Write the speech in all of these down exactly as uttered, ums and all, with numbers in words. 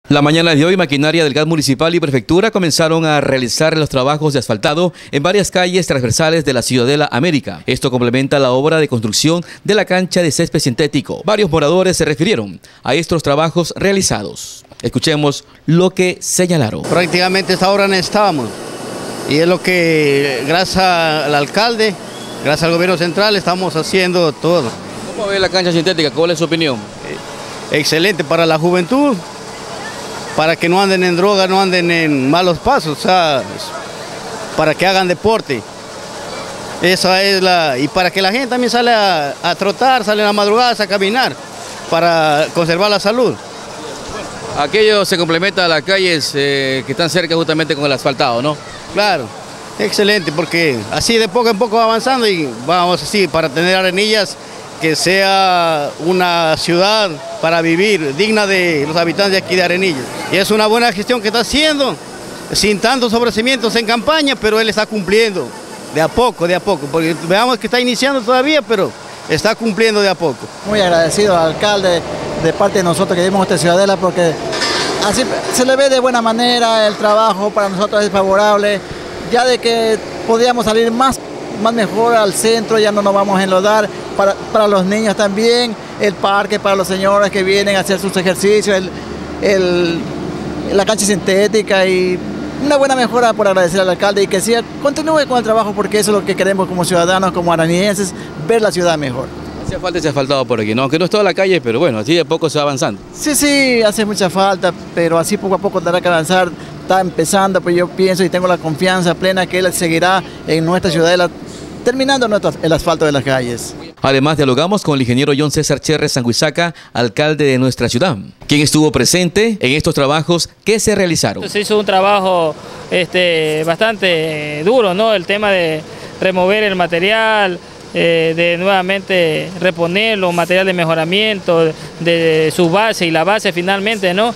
La mañana de hoy, maquinaria del G A T municipal y prefectura comenzaron a realizar los trabajos de asfaltado en varias calles transversales de la Ciudadela América. Esto complementa la obra de construcción de la cancha de césped sintético. Varios moradores se refirieron a estos trabajos realizados. Escuchemos lo que señalaron. Prácticamente esta obra necesitábamos y es lo que, gracias al alcalde, gracias al gobierno central, estamos haciendo todo. ¿Cómo ve la cancha sintética? ¿Cuál es su opinión? Excelente para la juventud, para que no anden en droga, no anden en malos pasos, o sea, para que hagan deporte. Esa es la, y para que la gente también sale a, a trotar, sale a la madrugada, a caminar, para conservar la salud. Aquello se complementa a las calles eh, que están cerca justamente con el asfaltado, ¿no? Claro, excelente, porque así de poco en poco va avanzando y vamos así para tener Arenillas que sea una ciudad para vivir, digna de los habitantes de aquí de Arenillas. Y es una buena gestión que está haciendo, sin tantos ofrecimientos en campaña, pero él está cumpliendo de a poco, de a poco, porque veamos que está iniciando todavía, pero está cumpliendo de a poco. Muy agradecido al alcalde de parte de nosotros que vivimos esta ciudadela, porque así se le ve de buena manera, el trabajo para nosotros es favorable, ya de que podíamos salir más, más mejor al centro, ya no nos vamos a enlodar, para, para los niños también, el parque para los señores que vienen a hacer sus ejercicios, el, el, la cancha sintética y una buena mejora por agradecer al alcalde y que siga, continúe con el trabajo porque eso es lo que queremos como ciudadanos, como aranillenses, ver la ciudad mejor. Hacía falta ese asfaltado por aquí, ¿no? Aunque no es toda la calle, pero bueno, así de poco se va avanzando. Sí, sí, hace mucha falta, pero así poco a poco tendrá que avanzar. Está empezando, pues yo pienso y tengo la confianza plena que él seguirá en nuestra ciudadela, terminando nuestro, el asfalto de las calles. Además, dialogamos con el ingeniero John César Cherres Sanguizaca, alcalde de nuestra ciudad, quien estuvo presente en estos trabajos que se realizaron. Se hizo un trabajo este, bastante duro, ¿no? El tema de remover el material, Eh, de nuevamente reponerlo, material de mejoramiento de, de su base y la base finalmente, ¿no?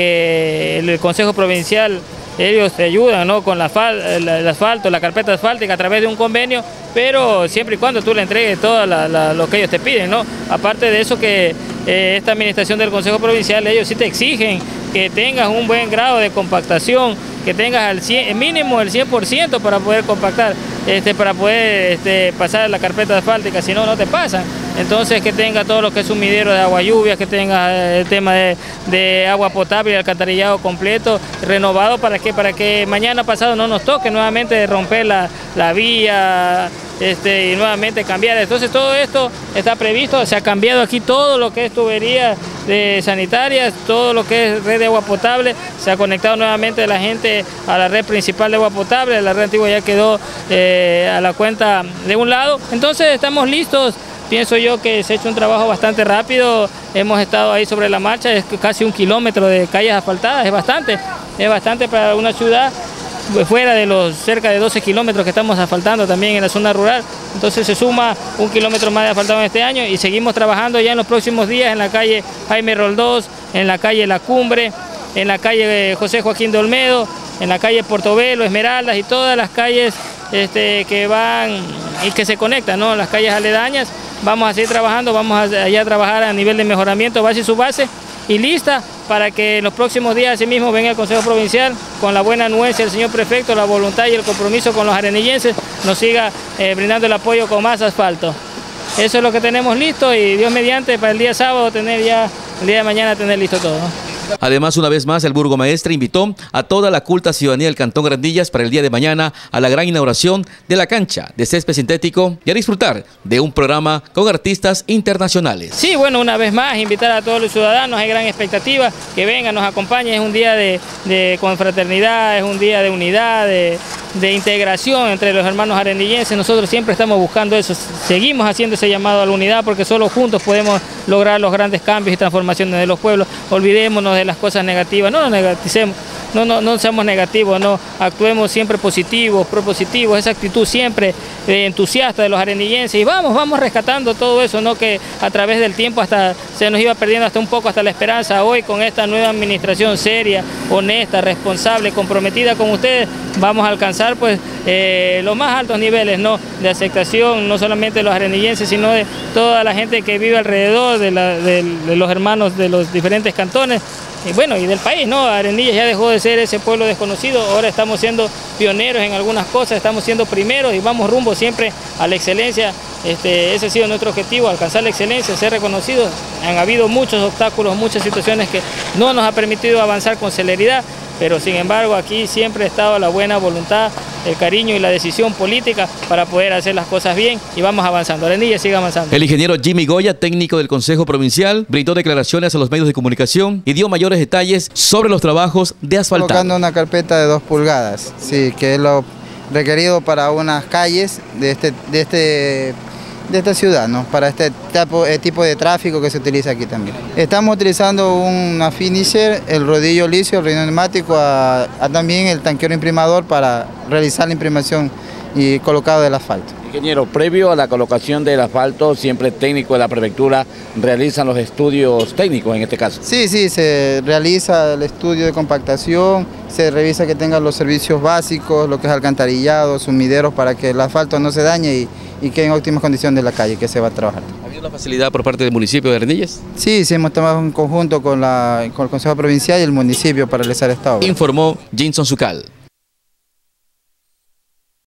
Que el Consejo Provincial, ellos te ayudan, ¿no? Con la el, el asfalto, la carpeta asfáltica a través de un convenio, pero siempre y cuando tú le entregues todo la, la, lo que ellos te piden, ¿no? Aparte de eso que eh, esta administración del Consejo Provincial, ellos sí te exigen que tengas un buen grado de compactación, que tengas al cien, mínimo el cien por ciento para poder compactar, este, para poder este, pasar la carpeta asfáltica, si no, no te pasan. Entonces que tenga todo lo que es sumidero de agua lluvia, que tenga el tema de, de agua potable y alcantarillado completo, renovado, para que, para que mañana pasado no nos toque nuevamente romper la, la vía, Este, y nuevamente cambiar. Entonces todo esto está previsto, se ha cambiado aquí todo lo que es tubería de sanitarias, todo lo que es red de agua potable, se ha conectado nuevamente la gente a la red principal de agua potable, la red antigua ya quedó eh, a la cuenta de un lado. Entonces estamos listos, pienso yo que se ha hecho un trabajo bastante rápido, hemos estado ahí sobre la marcha, es casi un kilómetro de calles asfaltadas, es bastante, es bastante para una ciudad, fuera de los cerca de doce kilómetros que estamos asfaltando también en la zona rural. Entonces se suma un kilómetro más de asfaltado en este año y seguimos trabajando ya en los próximos días en la calle Jaime Roldós, en la calle La Cumbre, en la calle José Joaquín de Olmedo, en la calle Portobelo, Esmeraldas y todas las calles este, que van y que se conectan, ¿no? Las calles aledañas. Vamos a seguir trabajando, vamos a, allá a trabajar a nivel de mejoramiento, base y subbase, y lista para que en los próximos días así mismo venga el Consejo Provincial con la buena anuencia del señor prefecto, la voluntad y el compromiso con los arenillenses, nos siga eh, brindando el apoyo con más asfalto. Eso es lo que tenemos listo y Dios mediante para el día sábado tener ya, el día de mañana tener listo todo, ¿no? Además, una vez más, el burgomaestre invitó a toda la culta ciudadanía del Cantón Grandillas para el día de mañana a la gran inauguración de la cancha de césped sintético y a disfrutar de un programa con artistas internacionales. Sí, bueno, una vez más, invitar a todos los ciudadanos, hay gran expectativa, que vengan, nos acompañen, es un día de, de confraternidad, es un día de unidad, de, de integración entre los hermanos arenillenses. Nosotros siempre estamos buscando eso, seguimos haciendo ese llamado a la unidad porque solo juntos podemos lograr los grandes cambios y transformaciones de los pueblos. Olvidémonos de las cosas negativas, no nos negaticemos, no, no, no seamos negativos, no actuemos siempre positivos, propositivos, esa actitud siempre eh, entusiasta de los arenillenses y vamos, vamos rescatando todo eso, ¿no? Que a través del tiempo hasta se nos iba perdiendo hasta un poco hasta la esperanza. Hoy con esta nueva administración seria, honesta, responsable, comprometida con ustedes, vamos a alcanzar pues eh, los más altos niveles, ¿no?, de aceptación, no solamente de los arenillenses, sino de toda la gente que vive alrededor de, la, de, de los hermanos de los diferentes cantones. Y bueno, y del país, ¿no? Arenillas ya dejó de ser ese pueblo desconocido, ahora estamos siendo pioneros en algunas cosas, estamos siendo primeros y vamos rumbo siempre a la excelencia. Este, ese ha sido nuestro objetivo, alcanzar la excelencia, ser reconocidos. Han habido muchos obstáculos, muchas situaciones que no nos ha permitido avanzar con celeridad, pero sin embargo aquí siempre ha estado la buena voluntad, el cariño y la decisión política para poder hacer las cosas bien y vamos avanzando. Arenilla sigue avanzando. El ingeniero Jimmy Goya, técnico del Consejo Provincial, brindó declaraciones a los medios de comunicación y dio mayores detalles sobre los trabajos de asfaltado. Colocando una carpeta de dos pulgadas, sí, que es lo requerido para unas calles de este, de este de esta ciudad, ¿no?, para este tipo, eh, tipo de tráfico que se utiliza aquí también. Estamos utilizando una finisher, el rodillo liso, el rodillo neumático, a, a también el tanquero imprimador para realizar la imprimación y colocado del asfalto. Ingeniero, previo a la colocación del asfalto, siempre el técnico de la prefectura realizan los estudios técnicos en este caso. Sí, sí, se realiza el estudio de compactación, se revisa que tenga los servicios básicos, lo que es alcantarillado, sumideros, para que el asfalto no se dañe y, y quede en óptimas condiciones de la calle que se va a trabajar. ¿Ha habido la facilidad por parte del municipio de Arenillas? Sí, sí, hemos trabajado en conjunto con, la, con el Consejo Provincial y el municipio para realizar esta obra. Informó Jinson Zucal.